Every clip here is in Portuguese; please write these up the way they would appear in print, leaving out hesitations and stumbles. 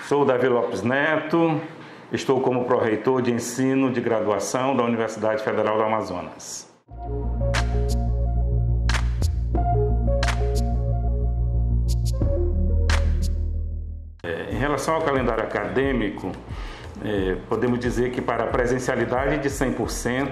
Sou Davi Lopes Neto, estou como pró-reitor de ensino de graduação da Universidade Federal do Amazonas. Em relação ao calendário acadêmico, podemos dizer que para a presencialidade de 100%,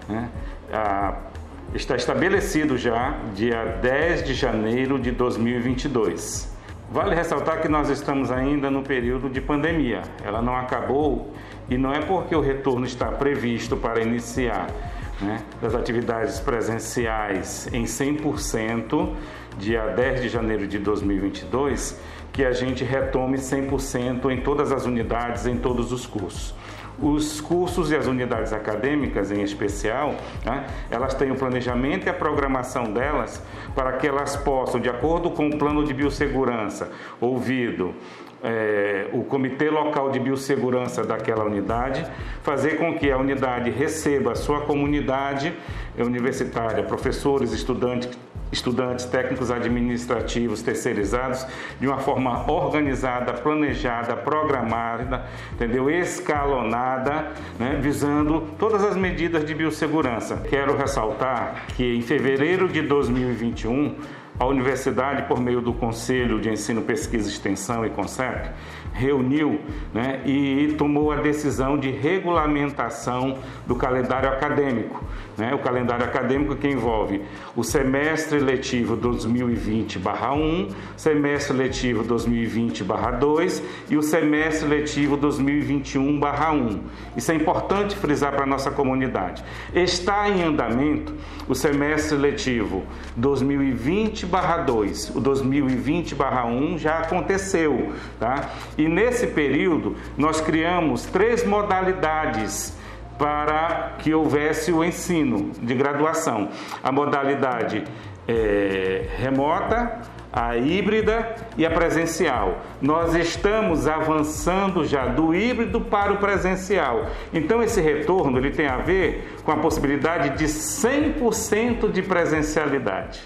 está estabelecido já dia 10 de janeiro de 2022. Vale ressaltar que nós estamos ainda no período de pandemia. Ela não acabou e não é porque o retorno está previsto para iniciar das atividades presenciais em 100%, dia 10 de janeiro de 2022, que a gente retome 100% em todas as unidades, em todos os cursos. Os cursos e as unidades acadêmicas, em especial, elas têm o planejamento e a programação delas para que elas possam, de acordo com o plano de biossegurança, ouvido o Comitê Local de Biossegurança daquela unidade, fazer com que a unidade receba a sua comunidade universitária, professores, estudantes, técnicos administrativos terceirizados, de uma forma organizada, planejada, programada, escalonada, visando todas as medidas de biossegurança. Quero ressaltar que em fevereiro de 2021, a universidade, por meio do Conselho de Ensino, Pesquisa e Extensão e CONCEP, reuniu e tomou a decisão de regulamentação do calendário acadêmico. O calendário acadêmico que envolve o semestre letivo 2020/1, semestre letivo 2020/2 e o semestre letivo 2021/1. Isso é importante frisar para a nossa comunidade. Está em andamento o semestre letivo 2020/2, o 2020/1 já aconteceu, tá? E nesse período nós criamos 3 modalidades para que houvesse o ensino de graduação. A modalidade remota, a híbrida e a presencial. Nós estamos avançando já do híbrido para o presencial. Então esse retorno ele tem a ver com a possibilidade de 100% de presencialidade.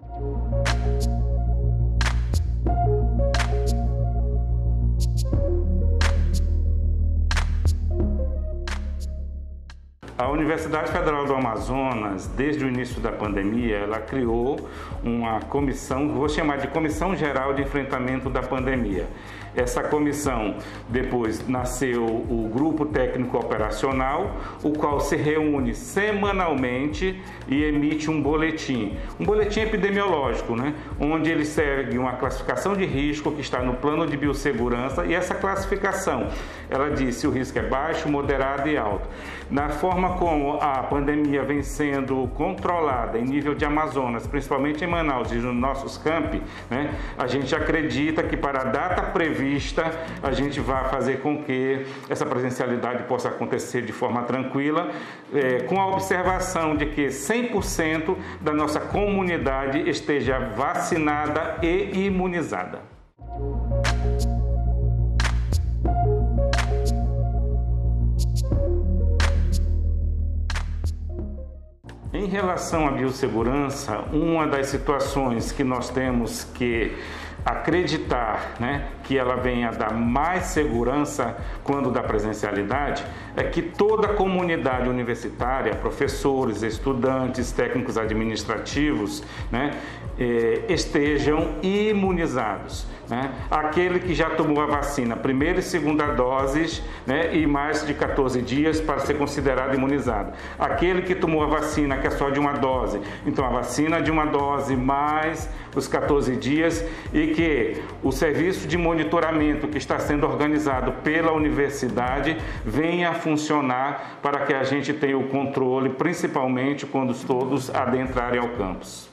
A Universidade Federal do Amazonas, desde o início da pandemia, ela criou uma comissão, vou chamar de Comissão Geral de Enfrentamento da Pandemia. Essa comissão, depois nasceu o Grupo Técnico Operacional, o qual se reúne semanalmente e emite um boletim epidemiológico, onde ele segue uma classificação de risco que está no plano de biossegurança, e essa classificação, ela diz se o risco é baixo, moderado e alto. Na forma como a pandemia vem sendo controlada em nível de Amazonas, principalmente em Manaus e nos nossos campi, a gente acredita que para a data prevista a gente vai fazer com que essa presencialidade possa acontecer de forma tranquila, com a observação de que 100% da nossa comunidade esteja vacinada e imunizada. Em relação à biossegurança, uma das situações que nós temos que acreditar que ela venha a dar mais segurança quando da presencialidade é que toda a comunidade universitária, professores, estudantes, técnicos administrativos, estejam imunizados. Aquele que já tomou a vacina, primeira e segunda doses, e mais de 14 dias para ser considerado imunizado. Aquele que tomou a vacina que é só de uma dose, então a vacina de uma dose mais os 14 dias, e que o serviço de monitoramento que está sendo organizado pela universidade venha a funcionar para que a gente tenha o controle, principalmente quando todos adentrarem ao campus.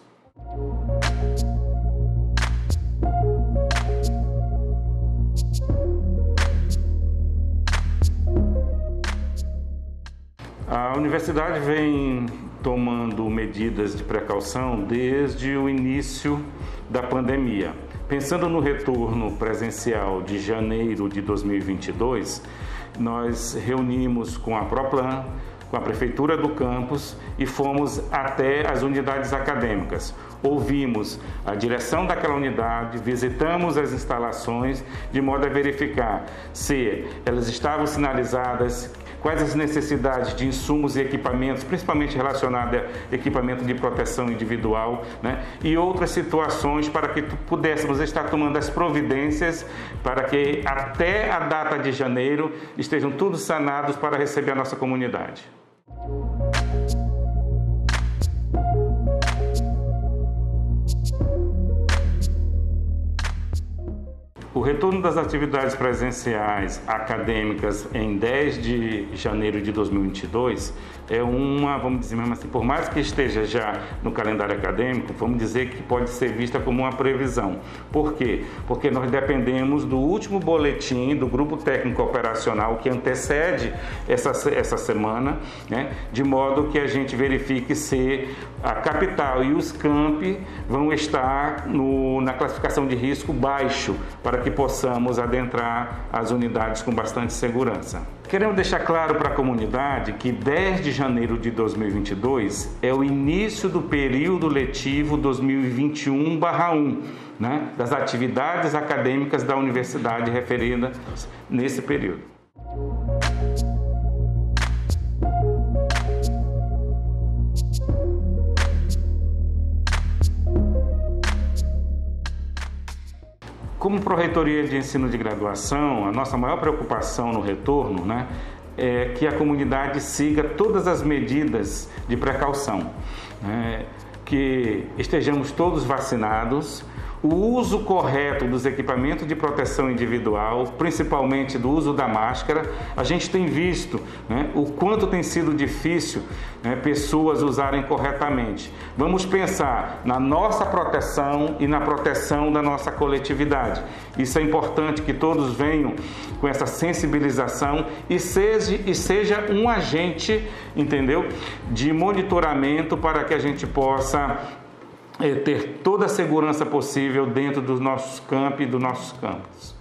A universidade vem tomando medidas de precaução desde o início da pandemia. Pensando no retorno presencial de janeiro de 2022, nós reunimos com a Proplan, com a Prefeitura do campus e fomos até as unidades acadêmicas, ouvimos a direção daquela unidade, visitamos as instalações de modo a verificar se elas estavam sinalizadas, quais as necessidades de insumos e equipamentos, principalmente relacionados a equipamento de proteção individual, né? E outras situações para que pudéssemos estar tomando as providências para que até a data de janeiro estejam todos sanados para receber a nossa comunidade. O retorno das atividades presenciais acadêmicas em 10 de janeiro de 2022 é vamos dizer mesmo assim, por mais que esteja já no calendário acadêmico, vamos dizer que pode ser vista como uma previsão. Por quê? Porque nós dependemos do último boletim do Grupo Técnico Operacional que antecede essa semana, né? De modo que a gente verifique se a capital e os campi vão estar na classificação de risco baixo, para que possamos adentrar as unidades com bastante segurança. Queremos deixar claro para a comunidade que 10 de janeiro de 2022 é o início do período letivo 2021/1, né, das atividades acadêmicas da universidade referidas nesse período. Como Pró-Reitoria de Ensino de Graduação, a nossa maior preocupação no retorno, né, é que a comunidade siga todas as medidas de precaução, né, que estejamos todos vacinados, o uso correto dos equipamentos de proteção individual, principalmente do uso da máscara. A gente tem visto, né, o quanto tem sido difícil, né, pessoas usarem corretamente. Vamos pensar na nossa proteção e na proteção da nossa coletividade. Isso é importante que todos venham com essa sensibilização e seja um agente, entendeu, de monitoramento para que a gente possa ter toda a segurança possível dentro dos nossos campi e dos nossos campos.